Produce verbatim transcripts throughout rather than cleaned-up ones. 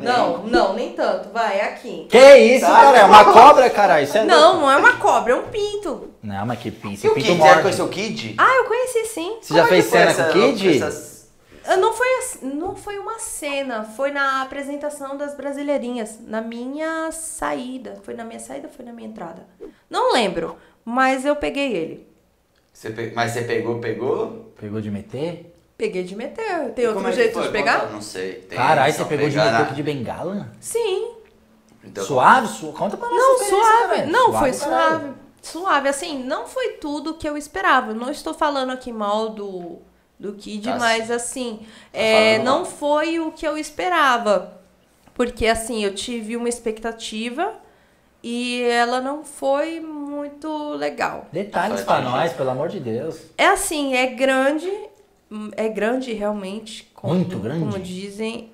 Não, não, nem tanto. Vai, é aqui. Que isso, cara? É uma cobra, cara? Isso é Não, louco. não é uma cobra, é um pinto. Não, mas que pinto. E o pinto Kid? morde. Você conheceu o Kid? Ah, eu conheci sim. Você já Como é fez que foi cena essa- com o Kid? essas- Ah, Não foi, assim- não foi uma cena, foi na apresentação das Brasileirinhas, na minha saída. Foi na minha saída ou foi na minha entrada? Não lembro, mas eu peguei ele. Você pe- Mas você pegou, pegou? Pegou de meter? Peguei de meter. Tem E outro como é que jeito foi? de pegar? Conta- Não sei. Tem Caralho, só você pegou de pegar meter na- de bengala? Sim. Então, Suave? Su... Conta pra nós. Não, essa experiência, suave. caralho. Não, foi do caralho. suave. Suave, assim, não foi tudo que eu esperava. Eu não estou falando aqui mal do, do Kid, Tá, mas assim, Tá é, falando não mal. foi o que eu esperava. Porque assim, eu tive uma expectativa e ela não foi muito legal. Detalhes Só pra atingir. nós, pelo amor de Deus. É assim, é grande, é grande realmente. Como, Muito grande? Como dizem.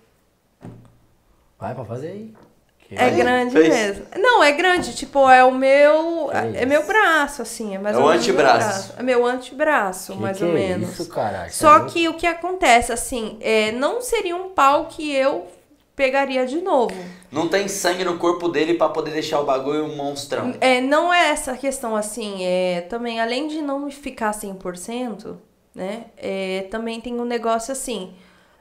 Vai pra fazer aí. Que É aí. grande fez. mesmo. Não, é grande, tipo, é o meu. Que É meu braço, assim. É, mais É ou o menos meu antebraço. braço. É meu antebraço, Que mais que ou é menos. Isso, caralho. Só Você é que o que acontece, assim, é, não seria um pau que eu pegaria de novo. Não tem sangue no corpo dele pra poder deixar o bagulho um monstrão. É, não é essa questão, assim, é, também, além de não ficar cem por cento, né, é, também tem um negócio assim,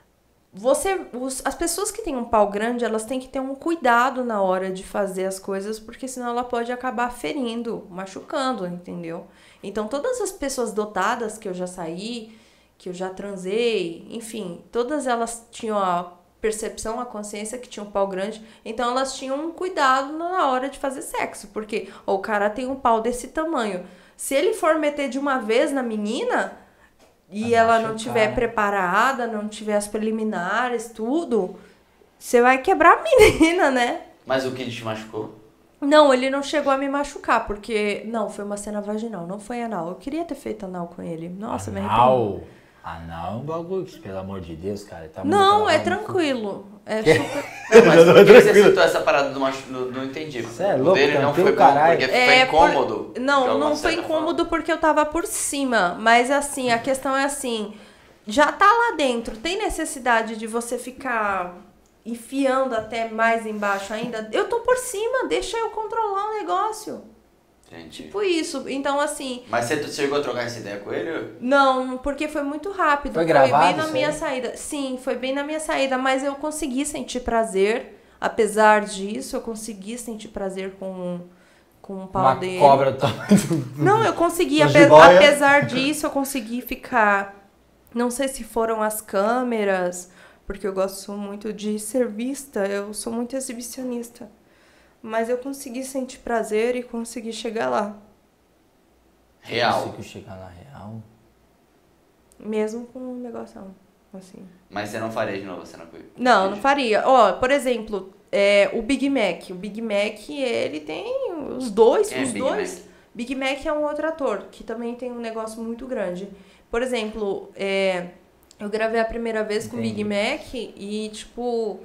você, os- as pessoas que têm um pau grande, elas têm que ter um cuidado na hora de fazer as coisas, porque senão ela pode acabar ferindo, machucando, entendeu? Então, todas as pessoas dotadas que eu já saí, que eu já transei, enfim, todas elas tinham a percepção, a consciência que tinha um pau grande, então elas tinham um cuidado na hora de fazer sexo, porque ó, o cara tem um pau desse tamanho. Se ele for meter de uma vez na menina e Vai ela não machucar, tiver né? preparada, não tiver as preliminares, tudo, você vai quebrar a menina, né? Mas o Kid te machucou? Não, ele não chegou a me machucar, porque... Não, foi uma cena vaginal, não foi anal. Eu queria ter feito anal com ele. Nossa, me arrependi. Anal. Anal é um bagulho que, pelo amor de Deus, cara. Tá Não, muito é calado. tranquilo. É super... Não, mas por que você citou essa parada do machucado? Não, não entendi. Cê é O louco, dele não tranquilo, foi bom caralho. porque É, foi por- incômodo. de Não, alguma não foi certa incômodo porque eu tava por cima. Mas assim, a questão é assim, já tá lá dentro. Tem necessidade de você ficar enfiando até mais embaixo ainda? Eu tô por cima, deixa eu controlar o negócio. forma. Entendi. Tipo isso. Então, assim, Mas você chegou a trocar essa ideia com ele? não, porque foi muito rápido. Foi gravado bem na isso minha aí? saída. Sim, foi bem na minha saída, mas eu consegui sentir prazer. Apesar disso, eu consegui sentir prazer com, com o pau Uma dele. cobra do tamanho do... Não, eu consegui, Do ape- jiboia. apesar disso, eu consegui ficar. Não sei se foram as câmeras, porque eu gosto muito de ser vista, eu sou muito exibicionista. Mas eu consegui sentir prazer e consegui chegar lá. Real. Conseguiu chegar na real. Mesmo com um negócio assim. Mas você não faria de novo a cena com ele? Não, não faria. Ó, por exemplo, é, o Big Mac. O Big Mac, ele tem os dois, Quem é os Big dois. Mac? Big Mac é um outro ator, que também tem um negócio muito grande. Por exemplo, é, eu gravei a primeira vez com o Big Entendi. Mac e, tipo,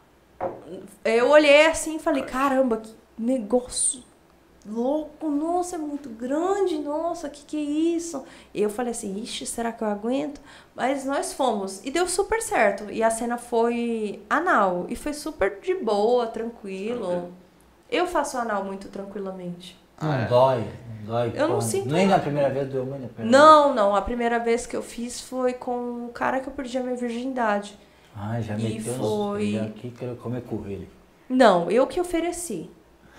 eu olhei assim e falei, caramba, que negócio louco, nossa, é muito grande, nossa, que que é isso? E eu falei assim, ixi, será que eu aguento? Mas nós fomos, e deu super certo. E a cena foi anal, e foi super de boa, tranquilo. Eu faço anal muito tranquilamente. Não Ah, é. dói, não dói. Eu não porra. sinto Nem nada. na primeira vez doeu muito. na primeira Não, não, a primeira vez que eu fiz foi com o cara que eu perdi a minha virgindade. vez. Ah, já E meteu foi- nos... Já aqui quero comer coelho. Não, eu que ofereci.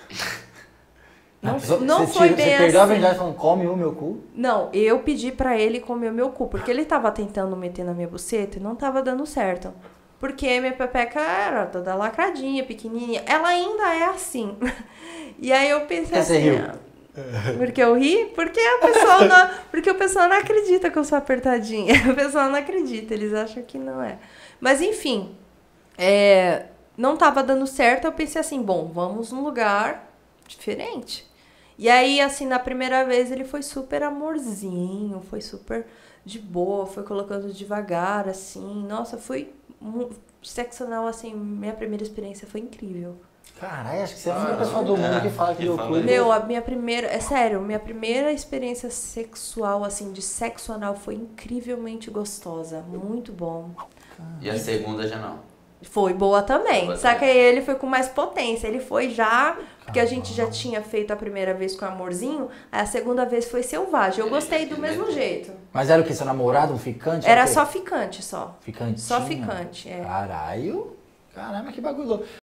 Não, Ah, você- não você foi tira- bem Você perdeu a assim. verdade falando, come o meu cu? Não, eu pedi pra ele comer o meu cu, porque ele tava tentando meter na minha buceta e não tava dando certo. Porque minha pepeca era toda lacradinha, pequenininha. Ela ainda é assim. E aí eu pensei Por que você assim... riu? ah, porque eu ri? Porque a pessoa não, porque o pessoal não acredita que eu sou apertadinha. O pessoal não acredita, eles acham que não é. Mas enfim, é, não tava dando certo, eu pensei assim, bom, vamos num lugar diferente. E aí, assim, na primeira vez ele foi super amorzinho, foi super de boa, foi colocando devagar, assim. Nossa, foi mu- sexo anal, assim, minha primeira experiência foi incrível. Caralho, acho que você é a única pessoa do mundo que fala que que deu fala cu. isso. Meu, a minha primeira... É sério, minha primeira experiência sexual, assim, de sexo anal foi incrivelmente gostosa. Muito bom. E a segunda já não. Foi boa também. Boa Só que também. aí ele foi com mais potência. Ele foi já, porque a gente já tinha feito a primeira vez com amorzinho, aí a segunda vez foi selvagem. Eu Ele gostei já do quis mesmo meter. jeito. Mas era o que? Seu namorado, um ficante? Era o quê? só ficante, só. Ficantinho? Só ficante, é. Caralho. Caramba, que bagulho louco.